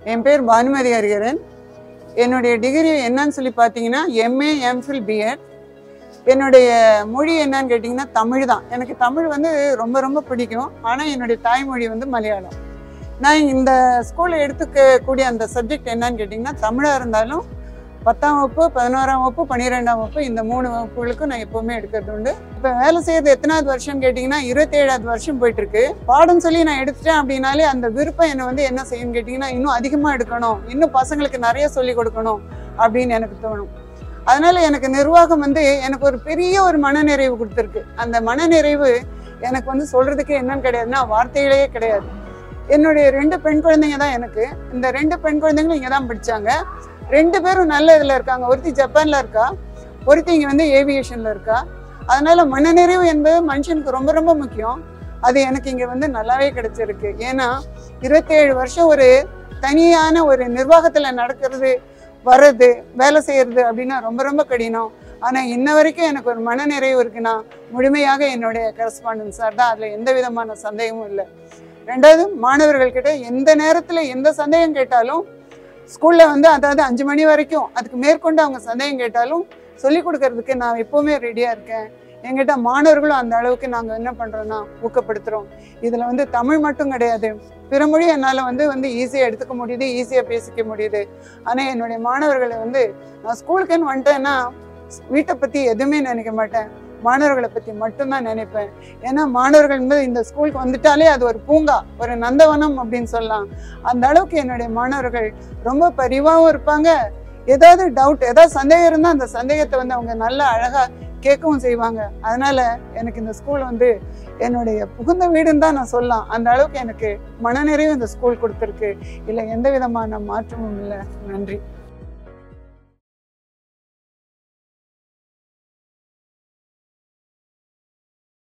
என் பேர் பானுமதி ஹரிஹரன். என்னுடைய டிகிரி என்னன்னு சொல்லி பார்த்தீங்கன்னா எம்ஏ எம்ஃபில் பிஎட். என்னுடைய மொழி என்னன்னு கேட்டிங்கன்னா தமிழ் தான். எனக்கு தமிழ் வந்து ரொம்ப ரொம்ப பிடிக்கும். ஆனால் என்னுடைய தாய்மொழி வந்து மலையாளம். நான் இந்த ஸ்கூலில் எடுத்துக்கக்கூடிய அந்த சப்ஜெக்ட் என்னன்னு கேட்டிங்கன்னா தமிழாக இருந்தாலும் 10ஆம் வகுப்பு, 11ஆம் வகுப்பு, 12ஆம் வகுப்பு இந்த 3 வகுப்புகளுக்கும் நான் எப்போவுமே எடுக்கிறது உண்டு. இப்போ வேலை செய்யறது எத்தனாவது வருஷம்னு கேட்டிங்கன்னா 27வது வருஷம் போயிட்டுருக்கு. பாடம் சொல்லி நான் எடுத்துட்டேன் அப்படின்னாலே அந்த விருப்பம் என்னை வந்து என்ன செய்யும்னு கேட்டிங்கன்னா இன்னும் அதிகமாக எடுக்கணும், இன்னும் பசங்களுக்கு நிறைய சொல்லிக் கொடுக்கணும் அப்படின்னு எனக்கு தோணும். அதனால் எனக்கு நிர்வாகம் வந்து எனக்கு ஒரு பெரிய ஒரு மனநிறைவு கொடுத்துருக்கு. அந்த மனநிறைவு எனக்கு வந்து சொல்கிறதுக்கு என்னன்னு கிடையாதுன்னா வார்த்தைகளே கிடையாது. என்னுடைய 2 பெண் குழந்தைங்க தான் எனக்கு. இந்த 2 பெண் குழந்தைங்களும் இங்கே தான் படித்தாங்க. 2 பேரும் நல்ல இதில் இருக்காங்க. ஒருத்தி ஜப்பானில் இருக்கா, ஒருத்தி இங்கே வந்து ஏவியேஷனில் இருக்கா. அதனால் மனநிறைவு என்பது மனுஷனுக்கு ரொம்ப ரொம்ப முக்கியம். அது எனக்கு இங்கே வந்து நல்லாவே கிடைச்சிருக்கு. ஏன்னா 27 வருஷம் ஒரு தனியான ஒரு நிர்வாகத்தில் நடக்கிறது, வர்றது, வேலை செய்கிறது அப்படின்னா ரொம்ப ரொம்ப கடினம். ஆனால் இன்ன வரைக்கும் எனக்கு ஒரு மனநிறைவு இருக்குன்னா முழுமையாக என்னுடைய கரஸ்பாண்டன்ட் சார் தான். அதில் எந்த விதமான சந்தேகமும் இல்லை. 2வது, மாணவர்கள்கிட்ட எந்த நேரத்தில் எந்த சந்தேகம் கேட்டாலும் ஸ்கூலில் வந்து அதாவது 5 மணி வரைக்கும் அதுக்கு மேற்கொண்டு அவங்க சந்தேகம் கேட்டாலும் சொல்லிக் கொடுக்கறதுக்கு நான் எப்போவுமே ரெடியாக இருக்கேன். எங்கிட்ட மாணவர்களும் அந்த அளவுக்கு நாங்கள் என்ன பண்ணுறோன்னா ஊக்கப்படுத்துகிறோம். இதில் வந்து தமிழ் மட்டும் கிடையாது, பிற மொழி என்னால் வந்து ஈஸியாக எடுத்துக்க முடியுது, ஈஸியாக பேசிக்க முடியுது. ஆனால் என்னுடைய மாணவர்களை வந்து நான் ஸ்கூலுக்குன்னு வந்துட்டேன்னா வீட்டை பற்றி எதுவுமே நினைக்க மாட்டேன், மாணவர்களை பற்றி மட்டும்தான் நினைப்பேன். ஏன்னா மாணவர்கள் வந்து இந்த ஸ்கூலுக்கு வந்துட்டாலே அது ஒரு பூங்கா, ஒரு நந்தவனம் அப்படின்னு சொல்லலாம். அந்த அளவுக்கு என்னுடைய மாணவர்கள் ரொம்ப பரிவாகவும் இருப்பாங்க. ஏதாவது டவுட், ஏதாவது சந்தேகம் இருந்தால் அந்த சந்தேகத்தை வந்து அவங்க நல்லா அழகாக கேட்கவும் செய்வாங்க. அதனால் எனக்கு இந்த ஸ்கூல் வந்து என்னுடைய புகுந்த வீடுன்னு தான் நான் சொல்லலாம். அந்த அளவுக்கு எனக்கு மனநிறைவு இந்த ஸ்கூல் கொடுத்துருக்கு. இல்லை எந்த விதமான மாற்றமும் இல்லை. நன்றி.